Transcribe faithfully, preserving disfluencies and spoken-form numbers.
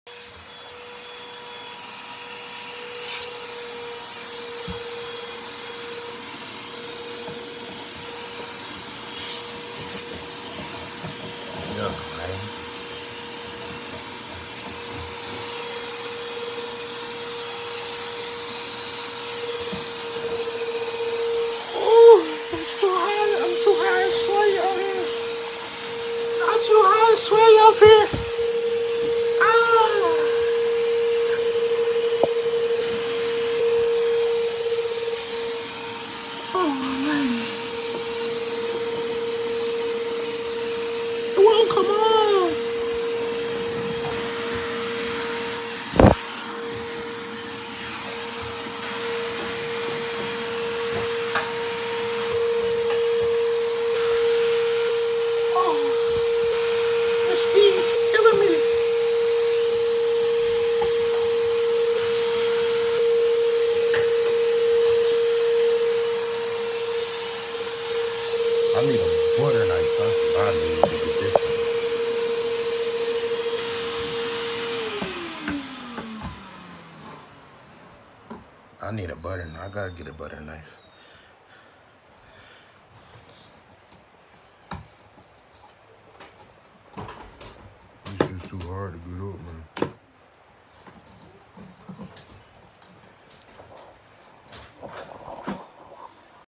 Up here. Ah. Oh man. It won't come on. Oh, this thing's killing me. I need a butter knife. That's what I need to get this one. I need a butter knife. I gotta get a butter knife. It's just too hard to get up, man.